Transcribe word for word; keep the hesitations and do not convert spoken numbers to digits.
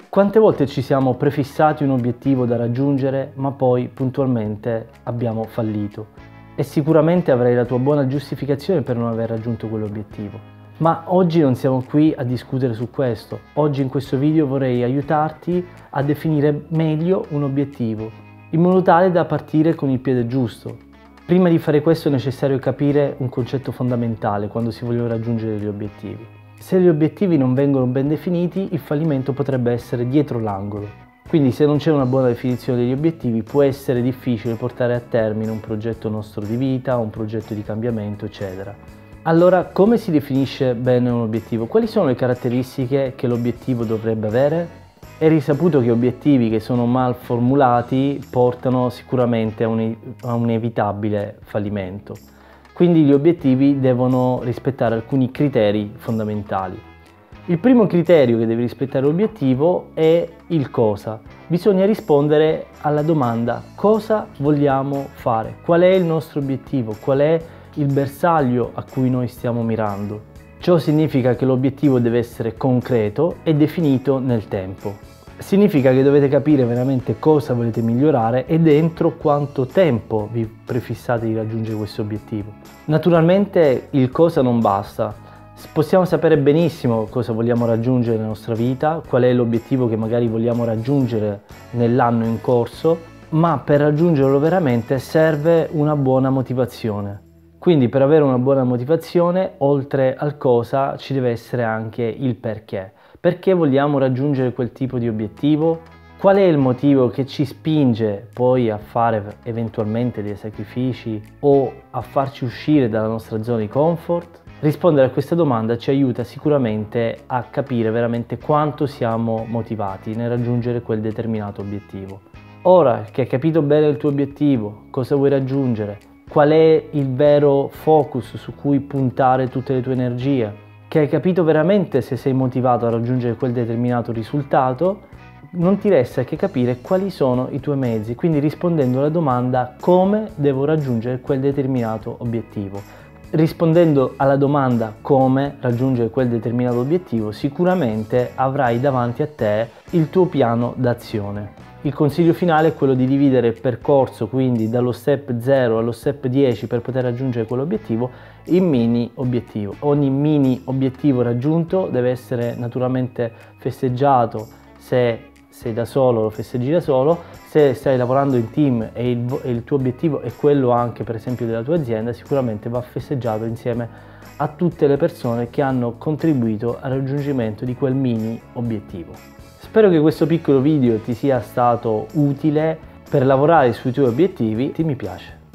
Quante volte ci siamo prefissati un obiettivo da raggiungere, ma poi puntualmente abbiamo fallito? E sicuramente avrai la tua buona giustificazione per non aver raggiunto quell'obiettivo. Ma oggi non siamo qui a discutere su questo. Oggi in questo video vorrei aiutarti a definire meglio un obiettivo, in modo tale da partire con il piede giusto. Prima di fare questo è necessario capire un concetto fondamentale quando si vogliono raggiungere gli obiettivi. Se gli obiettivi non vengono ben definiti, il fallimento potrebbe essere dietro l'angolo. Quindi se non c'è una buona definizione degli obiettivi, può essere difficile portare a termine un progetto nostro di vita, un progetto di cambiamento, eccetera. Allora, come si definisce bene un obiettivo? Quali sono le caratteristiche che l'obiettivo dovrebbe avere? È risaputo che obiettivi che sono mal formulati portano sicuramente a un, a un inevitabile fallimento. Quindi gli obiettivi devono rispettare alcuni criteri fondamentali. Il primo criterio che deve rispettare l'obiettivo è il cosa. Bisogna rispondere alla domanda: cosa vogliamo fare? Qual è il nostro obiettivo? Qual è il bersaglio a cui noi stiamo mirando? Ciò significa che l'obiettivo deve essere concreto e definito nel tempo. Significa che dovete capire veramente cosa volete migliorare e dentro quanto tempo vi prefissate di raggiungere questo obiettivo. Naturalmente il cosa non basta. Possiamo sapere benissimo cosa vogliamo raggiungere nella nostra vita, qual è l'obiettivo che magari vogliamo raggiungere nell'anno in corso, ma per raggiungerlo veramente serve una buona motivazione. Quindi per avere una buona motivazione, oltre al cosa, ci deve essere anche il perché. Perché vogliamo raggiungere quel tipo di obiettivo? Qual è il motivo che ci spinge poi a fare eventualmente dei sacrifici o a farci uscire dalla nostra zona di comfort? Rispondere a questa domanda ci aiuta sicuramente a capire veramente quanto siamo motivati nel raggiungere quel determinato obiettivo. Ora che hai capito bene il tuo obiettivo, cosa vuoi raggiungere, qual è il vero focus su cui puntare tutte le tue energie, che hai capito veramente se sei motivato a raggiungere quel determinato risultato, non ti resta che capire quali sono i tuoi mezzi, quindi rispondendo alla domanda come devo raggiungere quel determinato obiettivo. Rispondendo alla domanda come raggiungere quel determinato obiettivo, sicuramente avrai davanti a te il tuo piano d'azione. Il consiglio finale è quello di dividere il percorso, quindi dallo step zero allo step dieci per poter raggiungere quell'obiettivo, in mini obiettivo. Ogni mini obiettivo raggiunto deve essere naturalmente festeggiato. Se sei da solo lo festeggi da solo, se stai lavorando in team e il, e il tuo obiettivo è quello anche per esempio della tua azienda, sicuramente va festeggiato insieme a tutte le persone che hanno contribuito al raggiungimento di quel mini obiettivo. Spero che questo piccolo video ti sia stato utile per lavorare sui tuoi obiettivi. Ti mi piace.